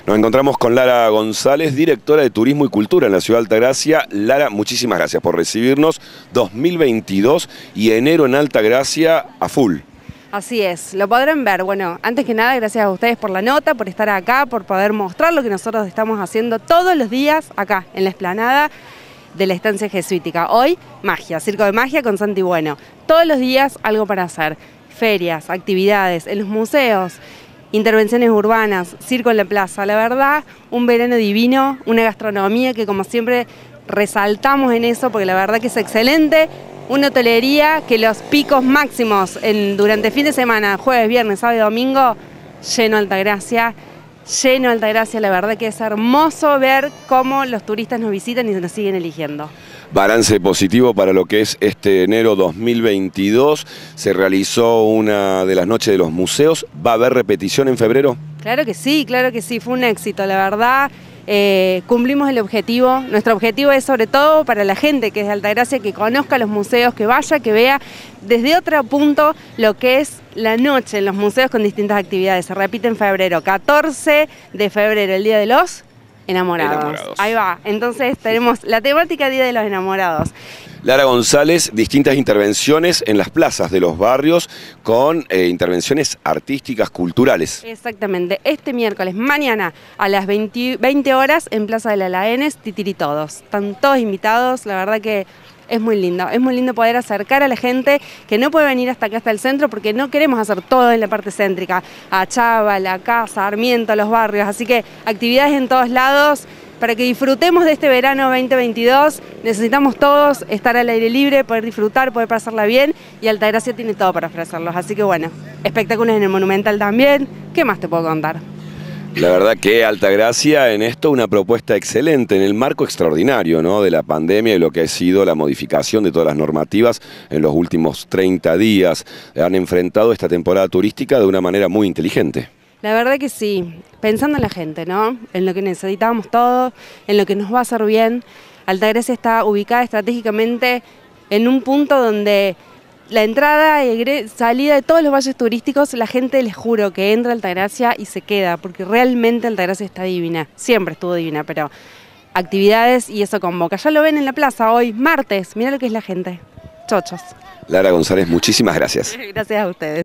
Nos encontramos con Lara González, directora de Turismo y Cultura en la Ciudad de Altagracia. Lara, muchísimas gracias por recibirnos. 2022 y enero en Altagracia a full. Así es, lo podrán ver. Bueno, antes que nada, gracias a ustedes por la nota, por estar acá, por poder mostrar lo que nosotros estamos haciendo todos los días acá, en la explanada de la estancia jesuítica. Hoy, magia, circo de magia con Santi Bueno. Todos los días algo para hacer. Ferias, actividades, en los museos, intervenciones urbanas, circo en la plaza. La verdad, un verano divino, una gastronomía que como siempre resaltamos en eso, porque la verdad que es excelente. Una hotelería que los picos máximos durante el fin de semana, jueves, viernes, sábado y domingo, lleno Altagracia. Lleno Altagracia, la verdad que es hermoso ver cómo los turistas nos visitan y nos siguen eligiendo. Balance positivo para lo que es este enero 2022. Se realizó una de las noches de los museos. ¿Va a haber repetición en febrero? Claro que sí, fue un éxito, la verdad. Cumplimos el objetivo. Nuestro objetivo es sobre todo para la gente que es de Altagracia, que conozca los museos, que vaya, que vea desde otro punto lo que es la noche en los museos con distintas actividades. Se repite en febrero, 14 de febrero, el Día de los Enamorados. Ahí va, entonces tenemos la temática Día de los Enamorados. Lara González, distintas intervenciones en las plazas de los barrios con intervenciones artísticas, culturales. Exactamente, este miércoles, mañana a las 20 horas en Plaza de la Laenes, Titiritodos. Están todos invitados, la verdad que es muy lindo poder acercar a la gente que no puede venir hasta acá, hasta el centro, porque no queremos hacer todo en la parte céntrica, a Chava, La Casa, Sarmiento, los barrios, así que actividades en todos lados. Para que disfrutemos de este verano 2022, necesitamos todos estar al aire libre, poder disfrutar, poder pasarla bien, y Altagracia tiene todo para ofrecerlos. Así que bueno, espectáculos en el Monumental también. ¿Qué más te puedo contar? La verdad que Altagracia en esto una propuesta excelente en el marco extraordinario, ¿no?, de la pandemia y lo que ha sido la modificación de todas las normativas en los últimos 30 días. Han enfrentado esta temporada turística de una manera muy inteligente. La verdad que sí, pensando en la gente, ¿no? En lo que necesitamos todos, en lo que nos va a hacer bien. Altagracia está ubicada estratégicamente en un punto donde la entrada y salida de todos los valles turísticos, la gente, les juro, que entra a Altagracia y se queda, porque realmente Altagracia está divina. Siempre estuvo divina, pero actividades y eso convoca. Ya lo ven en la plaza hoy, martes, mira lo que es la gente. Chochos. Lara González, muchísimas gracias. Gracias a ustedes.